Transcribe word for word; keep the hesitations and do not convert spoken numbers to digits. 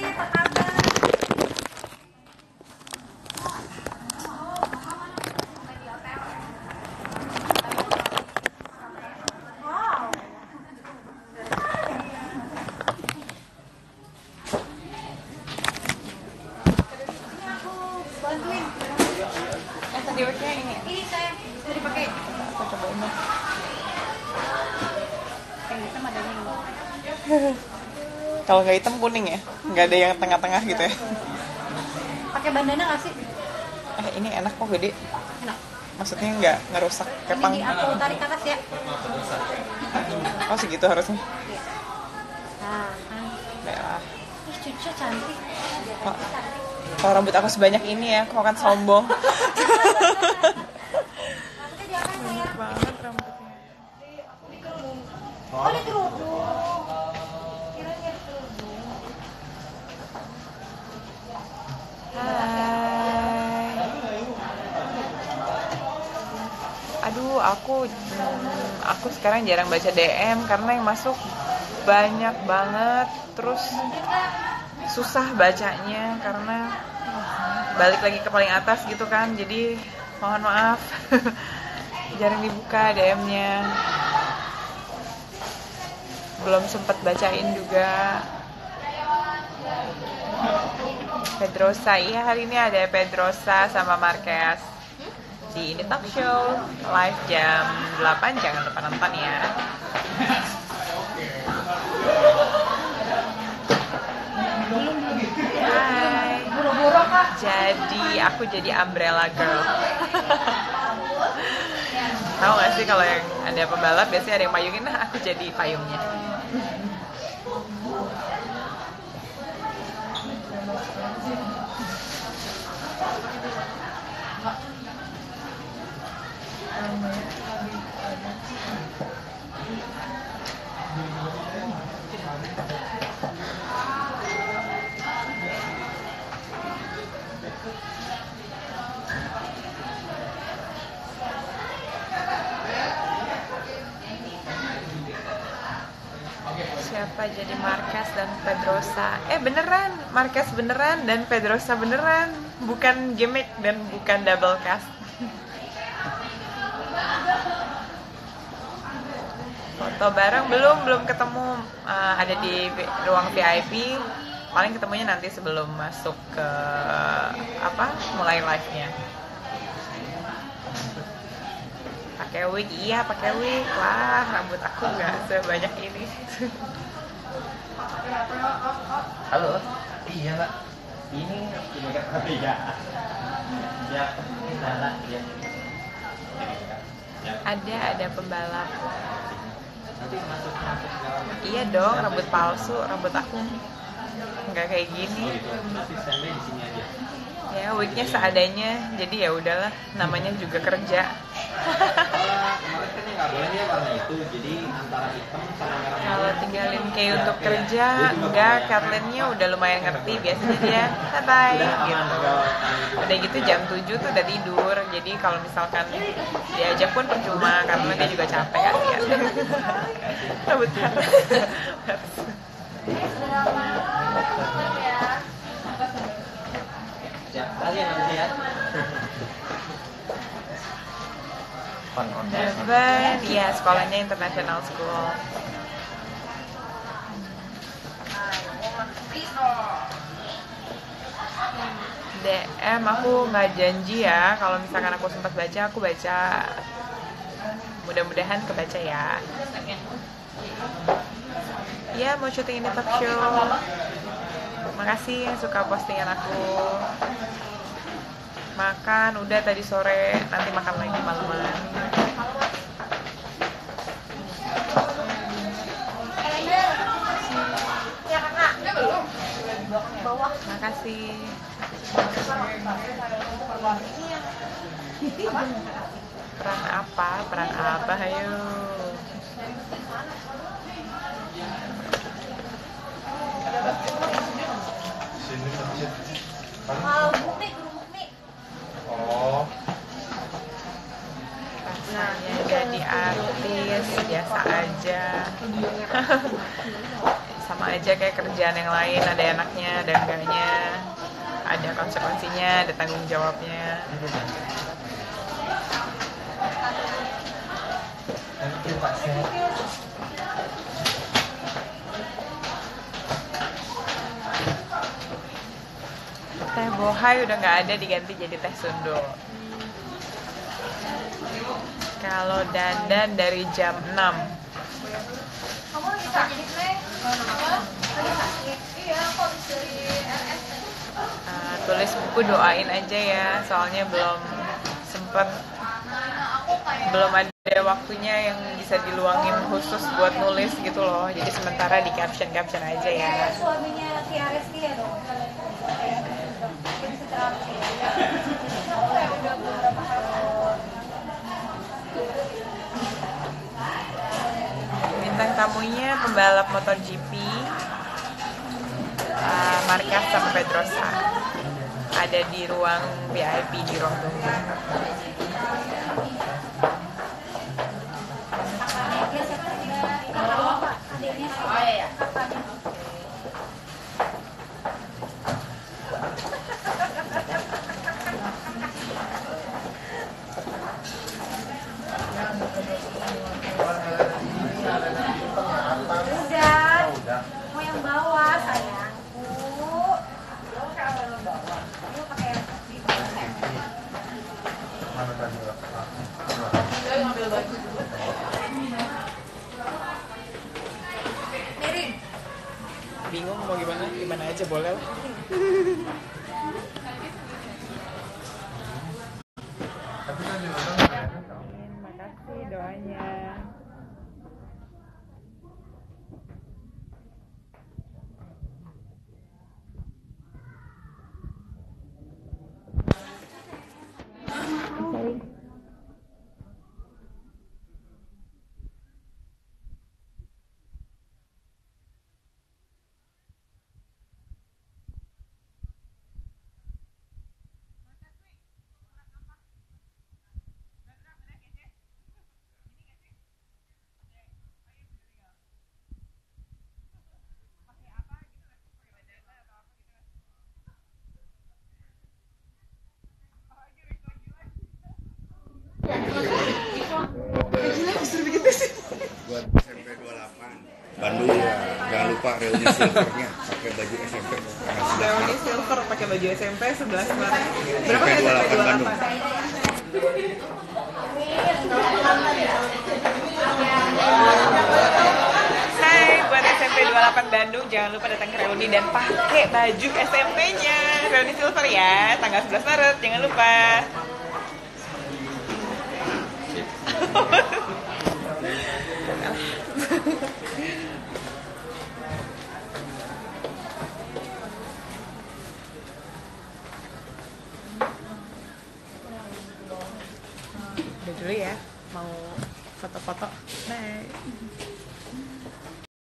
Kalau nggak hitam kuning ya, nggak ada yang tengah-tengah gitu ya. Pakai bandana nggak sih? Eh ini enak kok, gede. Enak. Maksudnya nggak ngerusak kepang. Ini aku tarik ke atas ya. Oh segitu harusnya. Nah, kan. Baiklah. Ih, cucunya cantik. Oh, kalau rambut aku sebanyak ini ya, aku akan sombong. Banyak banget rambutnya. Oh, ini kerudung. Hai. Aduh, aku hmm, aku sekarang jarang baca D M karena yang masuk banyak banget, terus susah bacanya karena balik lagi ke paling atas gitu kan. Jadi mohon maaf. Jarang dibuka D M-nya. Belum sempat bacain juga. Pedrosa, iya hari ini ada Pedrosa sama Marquez di Ini Talk Show live jam delapan, jangan lupa nonton ya. Hai. Buru-buru kak. Jadi aku jadi umbrella girl. Tahu nggak sih kalau yang ada pembalap biasanya ada yang payungin, nah aku jadi payungnya. Siapa jadi Marquez dan Pedrosa? Eh beneran, Marquez beneran dan Pedrosa beneran, bukan gimmick dan bukan double cast. Foto bareng belum, belum ketemu. Uh, ada di ruang V I P. Paling ketemunya nanti sebelum masuk ke apa? Mulai live-nya. Pakai wig, iya pakai wig. Wah, rambut aku nggak sebanyak ini. Halo, iya mbak. Ini iya. Ya, salah ya. Ada, ada pembalap. Iya dong, rambut palsu, rambut aku nggak kayak gini. Ya, wignya seadanya, jadi ya udahlah, namanya juga kerja. Kemarin kan nggak boleh ya warna itu, jadi antara hitam sama merah. Kalau tinggalin kayak untuk kerja, enggak, Kathleen-nya udah lumayan ngerti, biasanya dia santai gitu. Udah gitu jam tujuh tuh udah tidur, jadi kalau misalkan diajak pun percuma, karena dia juga capek kasihan. Rambut Ya, kalian nanti ya. Seven, ya sekolahnya international school. D M aku nggak janji ya, kalau misalkan aku sempat baca aku baca. Mudah-mudahan kebaca ya. Ya mau syuting Ini Talk Show. Makasih yang suka postingan aku. Makan udah tadi sore, nanti makan lagi malaman. Makasih. Peran apa? Peran apa? Ayo. Kalau bukti, guru bukti. Oh. Rasanya jadi artis biasa aja. Sama aja kayak kerjaan yang lain, ada enaknya, ada enggaknya, ada konsekuensinya, ada tanggung jawabnya. Teh bohai udah nggak ada, diganti jadi teh sundo. Kalau dandan dari jam enam. Kamu lagi sakit, Neng? Lagi sakit? Iya, aku habis dari R S. Uh, tulis buku, doain aja ya, soalnya belum sempet, belum ada waktunya yang bisa diluangin khusus buat nulis gitu loh. Jadi sementara di caption-caption aja ya. Suaminya si Ares dia dong. Terapi. Aku ya udah beberapa kali. Bintang tamunya pembalap MotoGP uh, Marquez sama Pedrosa, ada di ruang V I P di ruang tunggu. Oh iya. Udah. Mau yang bawah sayangku. Ayo pakai Mana tadi? Ngambil baju dulu. miring. Bingung mau gimana? Gimana aja boleh lah. Tapi kan juga kan Makasih doanya. Buat S M P dua puluh delapan Bandung ya, jangan lupa reuni silvernya pakai baju S M P tanggal sebelas Reuni Maret. silver pakai baju S M P sebelas Maret. Berapa S M P S M P dua puluh delapan dua puluh Bandung. delapan? Hai, buat S M P dua puluh delapan Bandung, jangan lupa datang ke reuni dan pakai baju S M P-nya. Reuni silver ya, tanggal sebelas Maret, jangan lupa. Udah dulu ya, mau foto-foto. Bye.